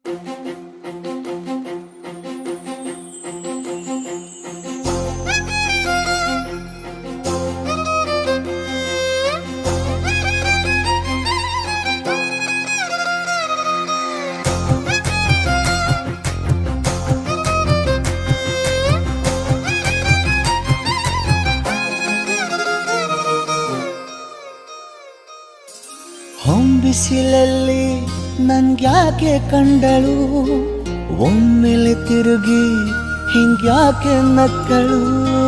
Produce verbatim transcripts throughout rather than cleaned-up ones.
ಹೊಂಬಿಸಿಲಲ್ಲಿ ನನ್ಗ್ಯಾಕೆ ಕಂಡಳು, ಒಮ್ಮೆಲೆ ತಿರುಗಿ ಹಿಂಗ್ಯಾಕೆ ನಕ್ಕಳು.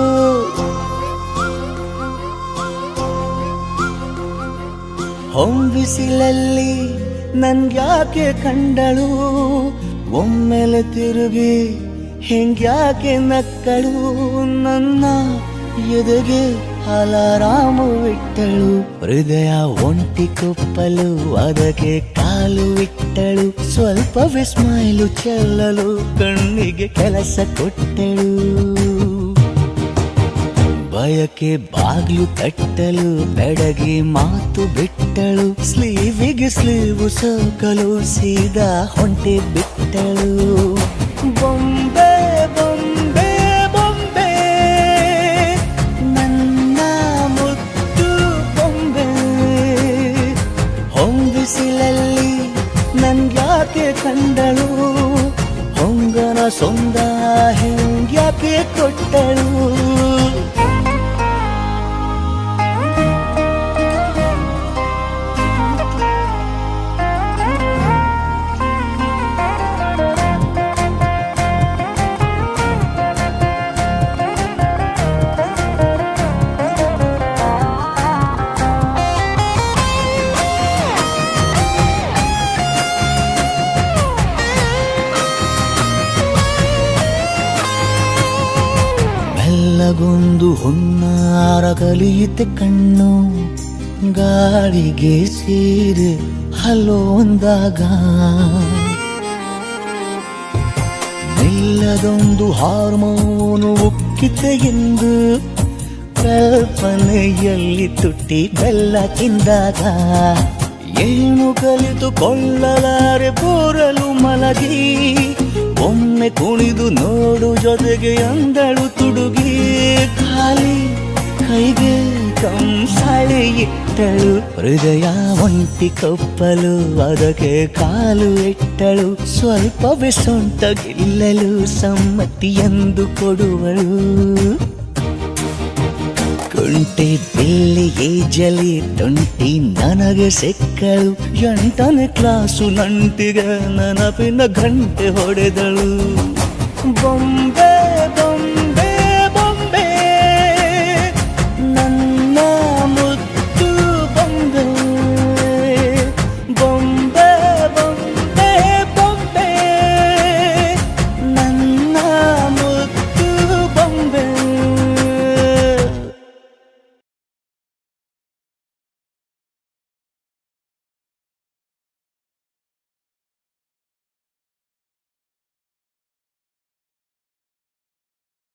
ಹೊಂಬಿಸಿಲಲ್ಲಿ ನನ್ಗ್ಯಾಕೆ ಕಂಡಳು, ಒಮ್ಮೆಲೆ ತಿರುಗಿ ಹಿಂಗ್ಯಾಕೆ ನಕ್ಕಳು. ನನ್ನ ಎದೆಗೆ ಅಲಾರಾಮು ಇಟ್ಟಳು, ಹೃದಯ ಒಂಟಿ ಕೊಪ್ಪಲು ಅದಕ್ಕೆ ಕಾಲು ಇಟ್ಟಳು. ಸ್ವಲ್ಪವೇ ಸ್ಮೈಲು ಚೆಲ್ಲಲು ಕಣ್ಣಿಗೆ ಕೆಲಸ ಕೊಟ್ಟಳು. ಬಯಕೆ ಬಾಗ್ಲು ತಟ್ಟಲು ಬೆಡಗಿ ಮಾತು ಬಿಟ್ಟಳು. ಸ್ಲೀವಿಗೆ ಸ್ಲೀವು ಸೋಕಲು ಸೀದಾ ಹೊಂಟೆ ಬಿಟ್ಟಳು. ಬೊಂಬೆ ಬೊಂಬೆ ಬೊಂಬೆ ನನ್ನ ಮುದ್ದು ಬೊಂಬೆ. ಹೊಂಬಿಸಿಲಲ್ಲಿ ನನ್ಗ್ಯಾಕೆ ಕಂಡಳು, ಹೊಂಗನ ಸೊಂದ ಹೆಂಗ್ಯಾಕೆ ಕೊಟ್ಟಳು. ಗೊಂದು ಹುನ್ನಾರ ಕಲಿಯುತ್ತೆ ಕಣ್ಣು, ಗಾಳಿಗೆ ಸೀರೆ ಹಲೋ ಅಂದಾಗ ನಿಲ್ಲದೊಂದು ಹಾರ್ಮೋನು ಉಕ್ಕಿತೆ ಎಂದು ಕಲ್ಪನೆಯಲ್ಲಿ ತುಟ್ಟಿ ಬೆಲ್ಲ ತಿಂದಾಗ. ಏನು ಕಲಿತುಕೊಳ್ಳಲಾರೆ ಬೋರಲು ಮಲಗಿ, ಒಮ್ಮೆ ಕುಣಿದು ನೋಡು ಜೊತೆಗೆ ಅಂದಳು ತುಡುಗಿ. ಖಾಲಿ ಕೈಗೆ ಕಂಸಾಳೆ ಇಟ್ಟಳು, ಹೃದಯ ಒಂಟಿ ಕಪ್ಪಲು ಅದಕ್ಕೆ ಕಾಲು ಇಟ್ಟಳು. ಸ್ವಲ್ಪವೇ ಸೊಂಟ ಗೆಲ್ಲಲು ಸಮ್ಮತಿ ಎಂದು ಕೊಡುವಳು. ಕುಂಟೆ ಬಿಲ್ಲಿ ಏಜಲಿ ತುಂಟಿ ನನಗೆ ಸಿಕ್ಕಳು, ಎಂಟನೇ ಕ್ಲಾಸು ನಂಟಿಗೆ ನೆನಪಿನ ಗಂಟೆ ಹೊಡೆದಳು. ಬೊಂಬೆ